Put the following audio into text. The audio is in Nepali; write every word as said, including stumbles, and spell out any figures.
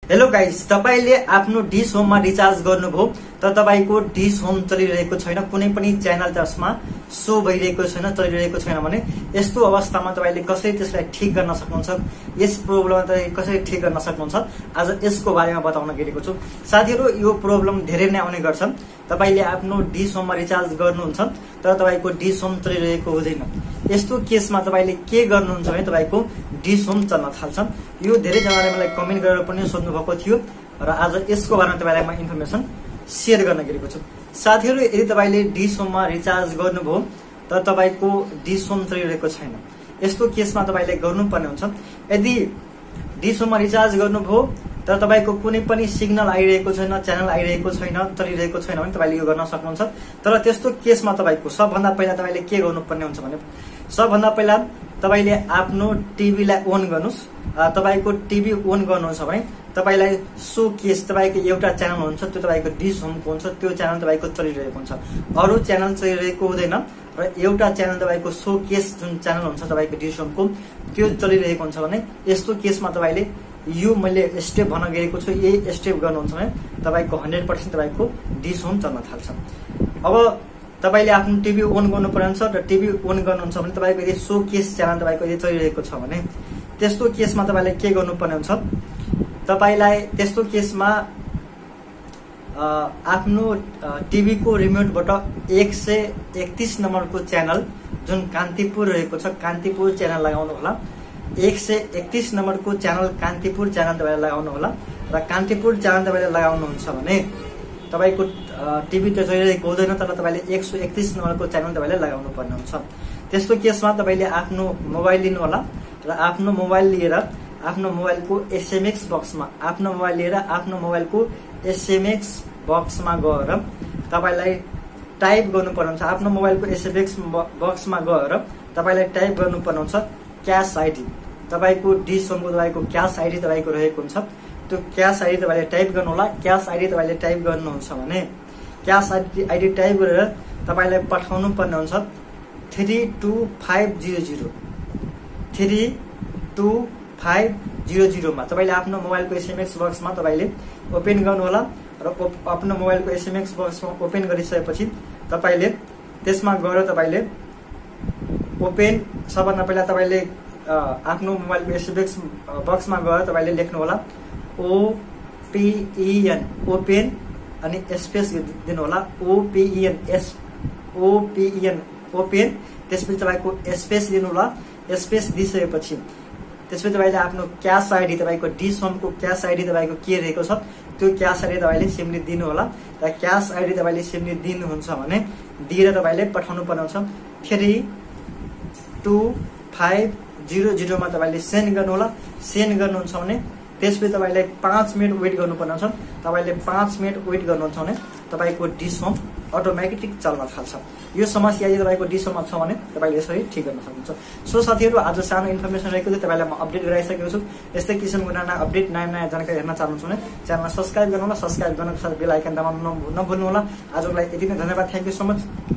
हेलो गाइस, तपाईले आफ्नो डिश होममा रिचार्ज गर्नुभयो तर तपाईको डिश होम चलिरहेको छैन, कुनै पनि च्यानल त्यसमा शो भइरहेको छैन, चलिरहेको छैन भने यस्तो अवस्थामा तपाईले कसरी त्यसलाई ठीक गर्न सक्नुहुन्छ, यस प्रब्लमलाई तपाईले कसरी ठीक गर्न सक्नुहुन्छ, आज यसको बारेमा बताउन गएको छु। साथीहरु, यो प्रब्लम धेरै नै आउने गर्छ। तपाईले आफ्नो डिश होममा रिचार्ज गर्नुहुन्छ तर तपाईको डिश होम चलिरहेको हुँदैन। यस्तो केसमा तपाईले के गर्नुहुन्छ भने तपाईको डिश होम चल्न थाल्छ। यो धेरै जनाले मलाई कमेन्ट गरेर पनि सोध्नु भएको थियो र आज यसको बारेमा तपाईलाई म इन्फर्मेसन शेयर गर्न गएको छु। साथीहरु, यदि तपाईले डिश होममा रिचार्ज गर्नुभयो तर तपाईको डिश होम चलिरहेको छैन, यस्तो केसमा तपाईले गर्नुपर्ने हुन्छ। यदि डिश होममा रिचार्ज गर्नुभयो तर तपाईको कुनै पनि सिग्नल आइरहेको छैन, च्यानल आइरहेको छैन, चलिरहेको छैन भने तपाईले यो गर्न सक्नुहुन्छ। तर त्यस्तो केसमा तपाईको सबभन्दा पहिला तपाईले के गर्नुपर्ने हुन्छ भने सबभन्दा पहिला तपाईले आफ्नो टिभीलाई अन गर्नुस्। तपाईको टिभी अन गर्नुहुन्छ भने तपाईलाई सो केस तपाईको एउटा च्यानल हुन्छ, त्यो तपाईको डिश होमको हुन्छ, त्यो च्यानल तपाईको चलिरहेको हुन्छ। अरु च्यानल चलिरहेको हुँदैन र एउटा च्यानल तपाईको सो केस जुन च्यानल हुन्छ तपाईको डिश होमको त्यो चलिरहेको हुन्छ भने यस्तो केसमा तपाईले यो मैले स्टेप भन्न गएको छु, यही स्टेप गर्नुहुन्छ भने तपाईको हन्ड्रेड पर्सेन्ट तपाईको डिश होम चल्न थाल्छ। अब तपाईले आफ्नो टिभी अन गर्नुपर्ने हुन्छ र टिभी अन गर्नुहुन्छ भने तपाईको यदि सो केस च्यानल तपाईको यदि चलिरहेको छ भने त्यस्तो केसमा तपाईले के गर्नुपर्ने हुन्छ, तपाईलाई त्यस्तो केसमा आफ्नो टिभी को रिमोटबाट एक सय एकतीस नम्बरको च्यानल जुन कान्तिपुर रहेको छ, कान्तिपुर च्यानल लगाउनु होला। एक सय एकतीस नम्बरको च्यानल कान्तिपुर च्यानल तपाईले लगाउनु होला र कान्तिपुर च्यानल तपाईले लगाउनुहुन्छ भने तपाईको टिभी त चलिरहेको हुँदैन तर तपाईले एक सय एकतीस नम्बरको च्यानल तपाईले लगाउनु पर्ने हुन्छ। त्यस्तो केसमा तपाईले आफ्नो मोबाइल लिनु होला र आफ्नो मोबाइल लिएर आफ्नो मोबाइलको एसएमएस बक्समा आफ्नो मोबाइल लिएर आफ्नो मोबाइलको एसएमएस बक्समा गएर तपाईलाई टाइप गर्नुपर्ने हुन्छ। आफ्नो मोबाइलको एसएमएस बक्समा गएर तपाईलाई टाइप गर्नुपर्ने हुन्छ क्याश आइडी। तपाईको डिश होमको तपाईको क्याश आइडी तपाईको रहेको हुन्छ, त्यो क्याश आइडी तपाईले टाइप गर्नु होला। क्याश आइडी तपाईले टाइप गर्नुहुन्छ भने क्याश आइडी आइडी टाइप गरेर तपाईलाई पठाउनु पर्ने हुन्छ three two five zero zero three two five zero zero मा। तपाईले आफ्नो मोबाइलको एसएमएस बक्समा तपाईले ओपन गर्नु होला र आफ्नो मोबाइलको एसएमएस बक्समा ओपन गरिसकेपछि तपाईले त्यसमा गएर तपाईले ओपन सबभन्दा पहिला तपाईले आफ्नो मोबाइलको एसएमएस बक्समा गएर तपाईले लेख्नु होला ओपीएन ओपन अनि स्पेस दिनु होला ओपीएन एस ओपीएन ओपन। त्यसपछि तपाईको स्पेस दिनु होला। स्पेस दिइसकेपछि त्यसपछि तपाईले आफ्नो क्याश आइडी तपाईको डिश होमको क्याश आइडी तपाईको के रहेको छ त्यो क्याश आइडी तपाईले सिम्पली दिनु होला र क्याश आइडी तपाईले सिम्पली दिनुहुन्छ भने दिएर तपाईले पठाउनु पर्ने हुन्छ three two five zero zero मा तपाईले सेन्ड गर्नु होला। सेन्ड गर्नुहुन्छ भने त्यसपछि तपाईलाई पाँच मिनट वेट गर्नुपर्ने हुन्छ। तपाईले पाँच मिनट वेट गर्नुहुन्छ भने तपाईको डिश होम अटोमेटिक चल्न थाल्छ। यो समस्या यदि तपाईको डिश होममा छ भने तपाईले यसरी ठीक गर्न सक्नुहुन्छ। सो साथीहरु, आज सानो इन्फर्मेसन रहेको थियो, तपाईलाई म अपडेट गराइसकेको छु। यस्तै किसिमको नयाँ नयाँ अपडेट नयाँ नयाँ जानकारी हेर्न चाहनुहुन्छ भने च्यानललाई सब्स्क्राइब गर्नु होला। सब्स्क्राइब गर्नको साथ बेल आइकन दबाउन नभुल्नु होला। आजको लागि यति नै, धन्यवाद, थ्यांक यू सो मच।